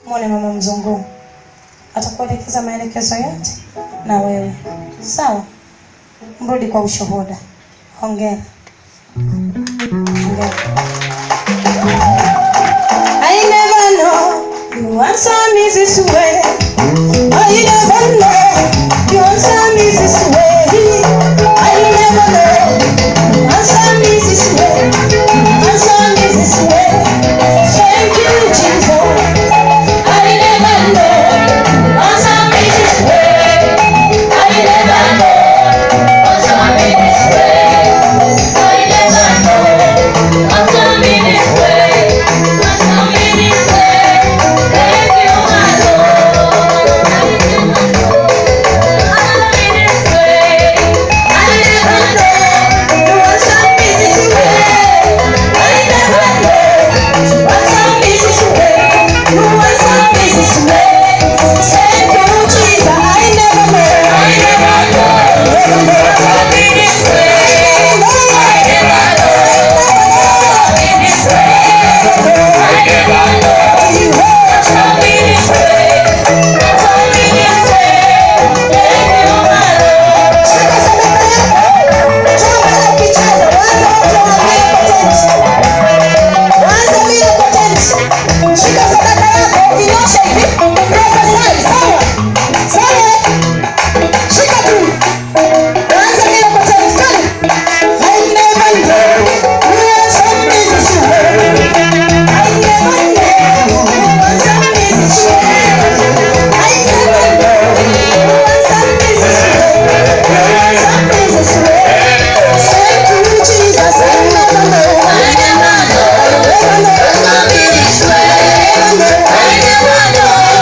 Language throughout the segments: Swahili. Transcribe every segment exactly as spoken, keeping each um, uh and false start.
Muone mama mzungu. Atakuelekeza maelekezo yote na wewe. Sawa? Mrudi kwa ushuhuda. Hongera. Hongera. I never know you answer me this way. I never know you answer me this way. I never know you answer me this way. Answer me this way. Thank you, Jesus. I never know you answer me this way. I never know you answer me this way. I never know you answer me this way. Answer me this way. Thank you, my Lord. Thank you, my Lord. Answer me this way. I never know you answer me this way. I never know you answer me this way. You answer me this way. Thank you, Jesus. I never know. I never know. You answer me this way. I never know. You answer me this way. I never know. You answer me this way. Answer me this way. Thank you, my Lord. Shika sadaka yako. Choma kicheza. Waza watu waambie potenti. Waza vile potenti. Shika sadaka yako. Inyoshe hivi. Prophesy. Sawa? Sawa? Shika tu. Waza vile potenti. Kali. I never know you answer me this way. I never know you answer me this way. I never know you answer me this way. You answer me this way. Thank you, Jesus. I never know. I never know. I never know. Answer me this way. I never know.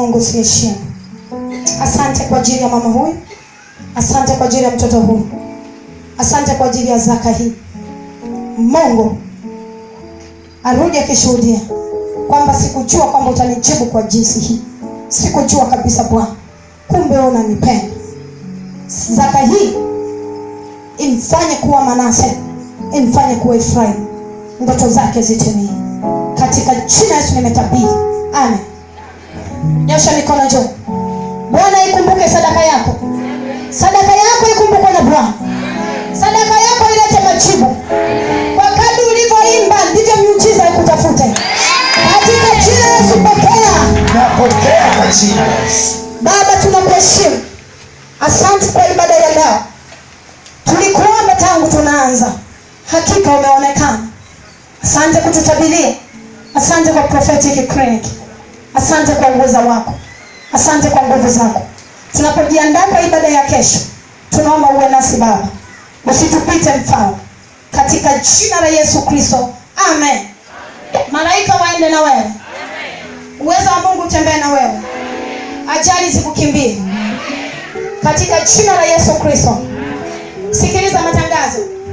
Mungu usiyeshindwa. Asante kwa ajili ya mama huyu. Asante kwa ajili ya mtoto huyu. Asante kwa ajili ya zaka hii. Mungu arudi akishuhudia kwamba sikujua kwamba utanijibu kwa jinsi hii. Sikujua kabisa Bwana, kumbe wewe unanipenda. Zaka hii imfanye kuwa Manase, imfanye kuwa Efraim, ndoto zake zitimie katika jina Yesu nimetabiri. Amen. Nyosha mikono juu. Bwana ikumbuke sadaka yako. Sadaka yako ikumbukwe na Bwana. Sadaka yako ilete majibu. Kwa kadri ulivyoimba ndivyo miujiza ikutafute. Katika jina la Yesu pokea. Napokea kwa jina la Yesu. Baba tunakuheshimu. Asante kwa ibada ya leo. Tulikuomba tangu tunaanza. Hakika umeonekana. Asante kututabiria. Asante kwa prophetic clinic. Asante kwa uweza wako. Asante kwa nguvu zako. Tunapojiandaa kwa ibada ya kesho, tunaomba uwe nasi Baba. Usitupite mfano. Katika jina la Yesu Kristo. Amen. Malaika waende na wewe. Uwezo wa Mungu utembee na wewe. Ajali zikukimbie. Katika jina la Yesu Kristo. Sikiliza matangazo.